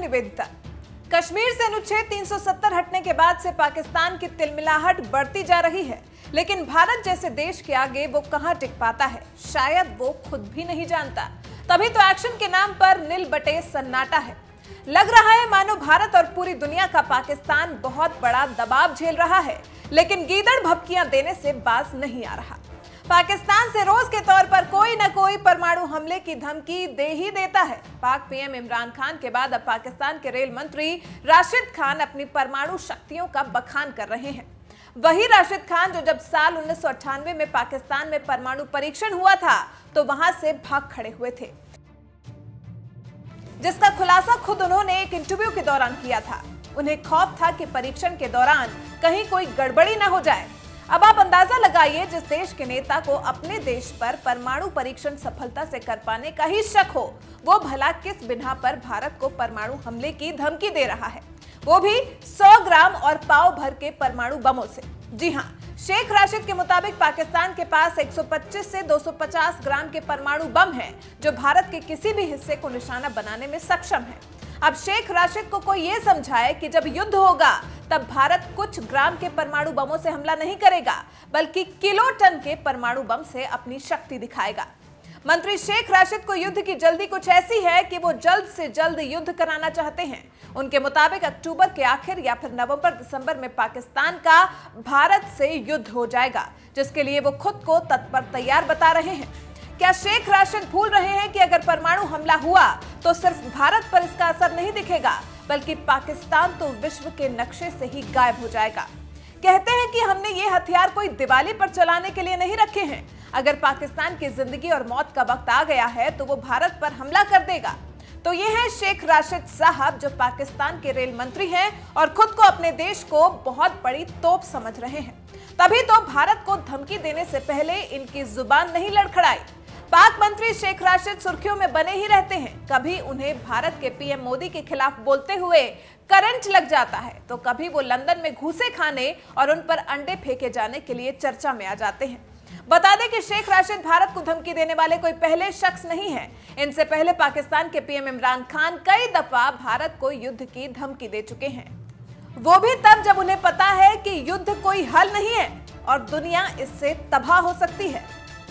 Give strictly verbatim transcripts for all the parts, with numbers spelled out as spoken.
निवेदिता। कश्मीर से अनुच्छेद तीन सौ सत्तर हटने के बाद से पाकिस्तान की तिलमिलाहट बढ़ती जा रही है, लेकिन भारत जैसे देश के आगे वो कहां टिक पाता है, शायद वो खुद भी नहीं जानता। तभी तो एक्शन के नाम पर नील बटे सन्नाटा है। लग रहा है मानो भारत और पूरी दुनिया का पाकिस्तान बहुत बड़ा दबाव झेल रहा है, लेकिन गीदड़ भभकियां देने से बाज नहीं आ रहा। पाकिस्तान से रोज के तौर पर कोई न कोई परमाणु हमले की धमकी दे ही देता है। पाक पीएम इमरान खान के बाद अब पाकिस्तान के रेल मंत्री राशिद खान अपनी परमाणु शक्तियों का बखान कर रहे हैं। वही राशिद खान जो जब साल उन्नीस सौ अट्ठानवे में पाकिस्तान में परमाणु परीक्षण हुआ था तो वहां से भाग खड़े हुए थे, जिसका खुलासा खुद उन्होंने एक इंटरव्यू के दौरान किया था। उन्हें खौफ था कि परीक्षण के दौरान कहीं कोई गड़बड़ी न हो जाए। अब आप अंदाजा लगाइए, जिस देश के नेता को अपने देश पर परमाणु परीक्षण सफलता से कर पाने का ही शक हो, वो भला किस बिना पर भारत को परमाणु हमले की धमकी दे रहा है, वो भी सौ ग्राम और पाव भर के परमाणु बमों से। जी हां, शेख राशिद के मुताबिक पाकिस्तान के पास एक सौ पच्चीस से दो सौ पचास ग्राम के परमाणु बम हैं, जो भारत के किसी भी हिस्से को निशाना बनाने में सक्षम है। अब शेख राशिद को कोई ये समझाए कि जब युद्ध होगा तब भारत कुछ ग्राम के परमाणु बमों से हमला नहीं करेगा, बल्कि किलो टन के परमाणु बम से अपनी शक्ति दिखाएगा। मंत्री शेख राशिद को युद्ध की जल्दी कुछ ऐसी है कि वो जल्द से जल्द युद्ध कराना चाहते हैं। उनके मुताबिक अक्टूबर के आखिर या फिर नवंबर दिसंबर में पाकिस्तान का भारत से युद्ध हो जाएगा, जिसके लिए वो खुद को तत्पर तैयार बता रहे हैं। क्या शेख राशिद भूल रहे हैं कि अगर परमाणु हमला हुआ तो सिर्फ भारत पर इसका असर नहीं दिखेगा, बल्कि पाकिस्तान तो विश्व के नक्शे से ही गायब हो जाएगा। कहते हैं कि हमने ये हथियार कोई दिवाली पर चलाने के लिए नहीं रखे हैं। अगर पाकिस्तान की जिंदगी और मौत का वक्त आ गया है तो वो भारत पर हमला कर देगा। तो ये है शेख राशिद साहब, जो पाकिस्तान के रेल मंत्री हैं और खुद को अपने देश को बहुत बड़ी तोप समझ रहे हैं। तभी तो भारत को धमकी देने से पहले इनकी जुबान नहीं लड़खड़ाई। पाक मंत्री शेख राशिद सुर्खियों में बने ही रहते हैं। कभी उन्हें भारत के पीएम मोदी के खिलाफ बोलते हुए करंट लग जाता है, तो कभी वो लंदन में घूसे खाने और उन पर अंडे फेंके जाने के लिए चर्चा में आ जाते हैं। बता दें कि शेख राशिद भारत को धमकी देने वाले कोई पहले शख्स नहीं है। इनसे पहले पाकिस्तान के पीएम इमरान खान कई दफा भारत को युद्ध की धमकी दे चुके हैं, वो भी तब जब उन्हें पता है कि युद्ध कोई हल नहीं है और दुनिया इससे तबाह हो सकती है।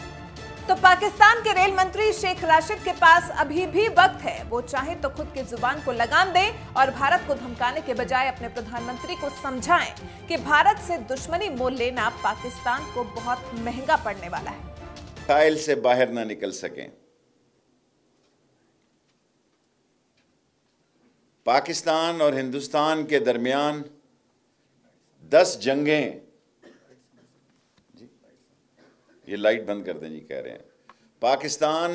तो पाकिस्तान के रेल मंत्री शेख राशिद के पास अभी भी वक्त है। वो चाहे तो खुद की जुबान को लगाम दें और भारत को धमकाने के बजाय अपने प्रधानमंत्री को समझाएं कि भारत से दुश्मनी मोल लेना पाकिस्तान को बहुत महंगा पड़ने वाला है। फाइल से बाहर ना निकल सकें। पाकिस्तान और हिंदुस्तान के दरमियान दस जंगें, ये लाइट बंद कर दें जी, कह रहे हैं। पाकिस्तान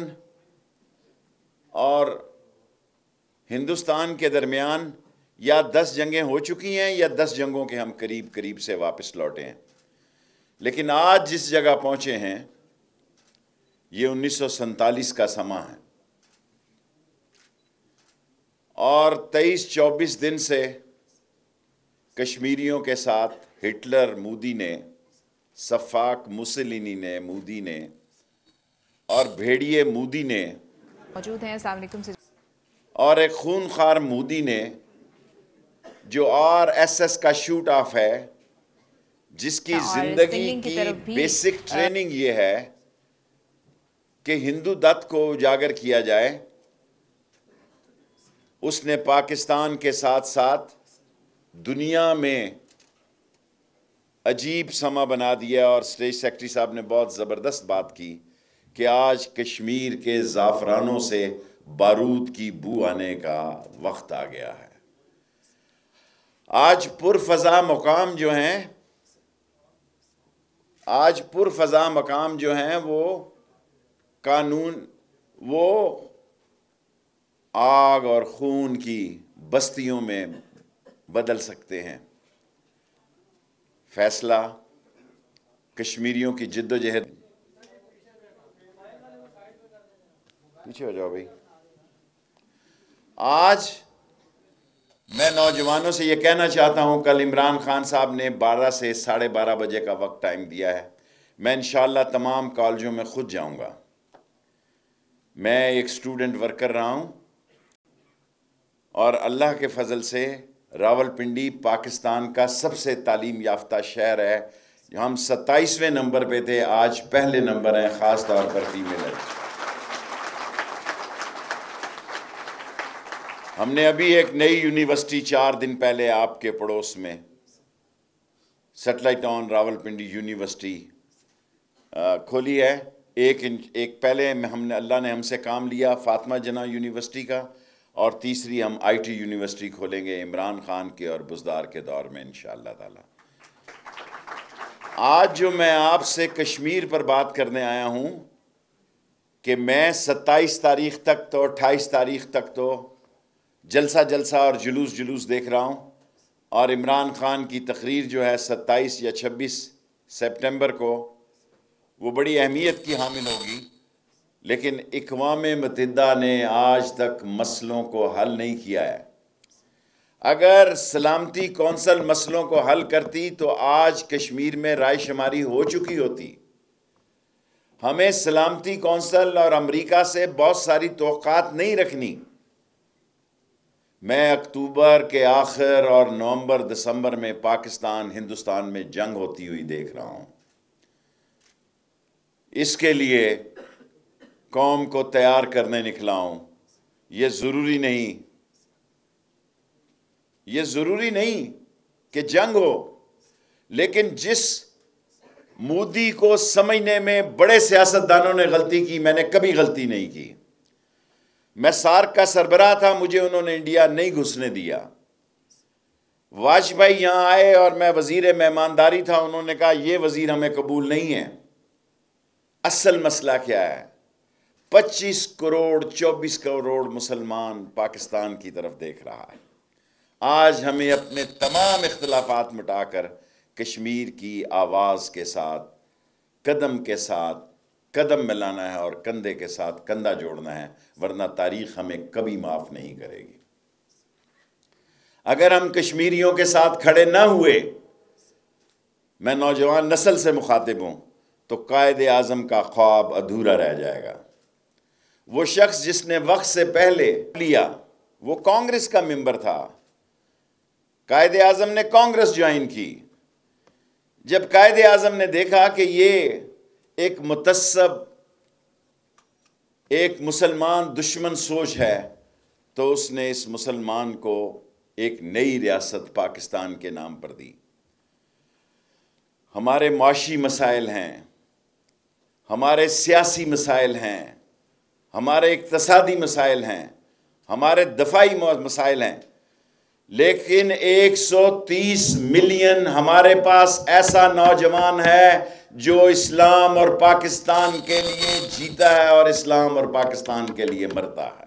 और हिंदुस्तान के दरमियान या दस जंगें हो चुकी हैं या दस जंगों के हम करीब करीब से वापस लौटे हैं। लेकिन आज जिस जगह पहुंचे हैं ये उन्नीस सौ सैंतालीस का समा है और तेईस चौबीस दिन से कश्मीरियों के साथ हिटलर, मोदी ने, सफाक मुसलिनी ने, मोदी ने और भेड़िए मोदी ने मौजूद हैं। अस्सलाम वालेकुम से। और एक खूनखार मोदी ने, जो आर एस एस का शूट ऑफ है, जिसकी जिंदगी की, की बेसिक ट्रेनिंग ये है कि हिंदू दत्त को उजागर किया जाए। उसने पाकिस्तान के साथ साथ दुनिया में अजीब समा बना दिया। और स्टेट सेक्रेटरी साहब ने बहुत ज़बरदस्त बात की कि आज कश्मीर के ज़ाफ़रानों से बारूद की बू आने का वक्त आ गया है। आज पुरफ़ज़ा मकाम जो हैं आज पुरफ़ज़ा मकाम जो हैं वो कानून, वो आग और खून की बस्तियों में बदल सकते हैं। फैसला कश्मीरियों की जिद्दोजहद। पीछे हो जाओ भाई। आज मैं नौजवानों से ये कहना चाहता हूं, कल इमरान खान साहब ने बारह से साढ़े बारह बजे का वक्त टाइम दिया है। मैं इंशाल्लाह तमाम कॉलेजों में खुद जाऊंगा। मैं एक स्टूडेंट वर्कर रहा हूं और अल्लाह के फजल से रावलपिंडी पाकिस्तान का सबसे तालीम याफ्ता शहर है। हम सत्ताईसवें नंबर पे थे, आज पहले नंबर हैं, ख़ास तौर पर फीमेल। हमने अभी एक नई यूनिवर्सिटी चार दिन पहले आपके पड़ोस में सेटेलाइट ऑन रावलपिंडी यूनिवर्सिटी खोली है। एक एक पहले हमने अल्लाह ने हमसे काम लिया फातिमा जना यूनिवर्सिटी का, और तीसरी हम आईटी यूनिवर्सिटी खोलेंगे इमरान खान के और बुज़दार के दौर में इंशाअल्लाह ताला। आज जो मैं आपसे कश्मीर पर बात करने आया हूँ कि मैं सत्ताईस तारीख तक तो अट्ठाईस तारीख तक तो जलसा जलसा और जुलूस जुलूस देख रहा हूँ, और इमरान खान की तकरीर जो है सत्ताईस या छब्बीस सितंबर को वो बड़ी अहमियत की हामिल होगी। लेकिन इक़वाम मुत्तहिदा ने आज तक मसलों को हल नहीं किया है। अगर सलामती कौंसिल मसलों को हल करती तो आज कश्मीर में राय शुमारी हो चुकी होती। हमें सलामती कौंसिल और अमेरिका से बहुत सारी तौक़ात नहीं रखनी। मैं अक्टूबर के आखिर और नवंबर दिसंबर में पाकिस्तान हिंदुस्तान में जंग होती हुई देख रहा हूं। इसके लिए कौम को तैयार करने निकला हूं। ये ज़रूरी नहीं ये ज़रूरी नहीं कि जंग हो, लेकिन जिस मोदी को समझने में बड़े सियासतदानों ने गलती की, मैंने कभी गलती नहीं की। मैं सार्क का सरबराह था, मुझे उन्होंने इंडिया नहीं घुसने दिया। वाजपेयी यहाँ आए और मैं वजीर मेहमानदारी था, उन्होंने कहा ये वजीर हमें कबूल नहीं है। असल मसला क्या है? पच्चीस करोड़ चौबीस करोड़ मुसलमान पाकिस्तान की तरफ देख रहा है। आज हमें अपने तमाम इख्तिलाफात मिटाकर कश्मीर की आवाज़ के साथ, कदम के साथ कदम मिलाना है और कंधे के साथ कंधा जोड़ना है, वरना तारीख हमें कभी माफ़ नहीं करेगी। अगर हम कश्मीरियों के साथ खड़े ना हुए, मैं नौजवान नस्ल से मुखातिब हूँ, तो कायदे आज़म का ख्वाब अधूरा रह जाएगा। वो शख्स जिसने वक्त से पहले लिया वो कांग्रेस का मेंबर था। कायदे आज़म ने कांग्रेस ज्वाइन की। जब कायदे आज़म ने देखा कि ये एक मुतस्सब, एक मुसलमान दुश्मन सोच है, तो उसने इस मुसलमान को एक नई रियासत पाकिस्तान के नाम पर दी। हमारे माशी मसाइल हैं, हमारे सियासी मसाइल हैं, हमारे इक्तसादी मसाइल हैं, हमारे दफाई मसाइल हैं, लेकिन एक सौ तीस मिलियन हमारे पास ऐसा नौजवान है जो इस्लाम और पाकिस्तान के लिए जीता है और इस्लाम और पाकिस्तान के लिए मरता है।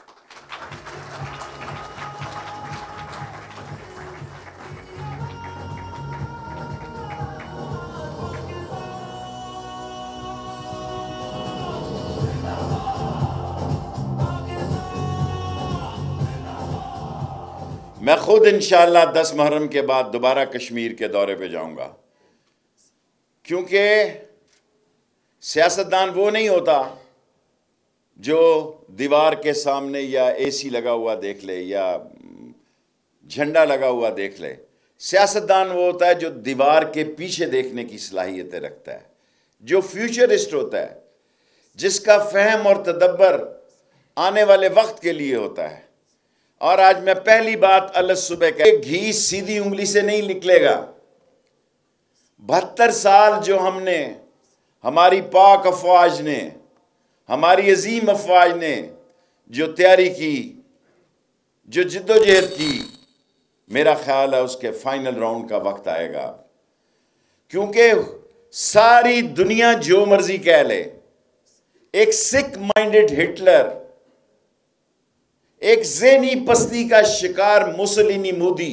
मैं खुद इंशाअल्लाह दस मुहर्रम के बाद दोबारा कश्मीर के दौरे पे जाऊंगा, क्योंकि सियासतदान वो नहीं होता जो दीवार के सामने या एसी लगा हुआ देख ले या झंडा लगा हुआ देख ले। सियासतदान वो होता है जो दीवार के पीछे देखने की सलाहियतें रखता है, जो फ्यूचरिस्ट होता है, जिसका फहम और तदब्बर आने वाले वक्त के लिए होता है। और आज मैं पहली बात अलग सुबह कह, घी सीधी उंगली से नहीं निकलेगा। बहत्तर साल जो हमने, हमारी पाक अफवाज ने, हमारी अजीम अफवाज ने जो तैयारी की, जो जिद्दोजहद की, मेरा ख्याल है उसके फाइनल राउंड का वक्त आएगा। क्योंकि सारी दुनिया जो मर्जी कह ले, एक सिक माइंडेड हिटलर, एक ज़हनी पस्ती का शिकार मुसलिनी मोदी,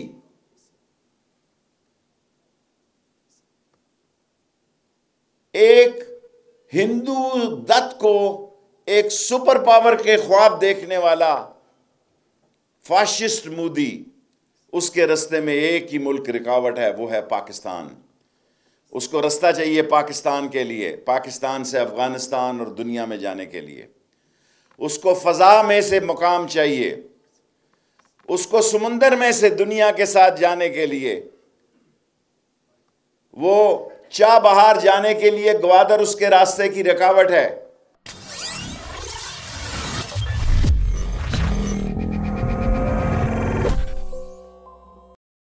एक हिंदू दत्त को एक सुपर पावर के ख्वाब देखने वाला फाशिस्ट मोदी, उसके रास्ते में एक ही मुल्क रुकावट है, वो है पाकिस्तान। उसको रास्ता चाहिए पाकिस्तान के लिए, पाकिस्तान से अफगानिस्तान और दुनिया में जाने के लिए। उसको फ़ज़ा में से मुकाम चाहिए, उसको समुंदर में से दुनिया के साथ जाने के लिए, वो चाबहार जाने के लिए ग्वादर उसके रास्ते की रुकावट है।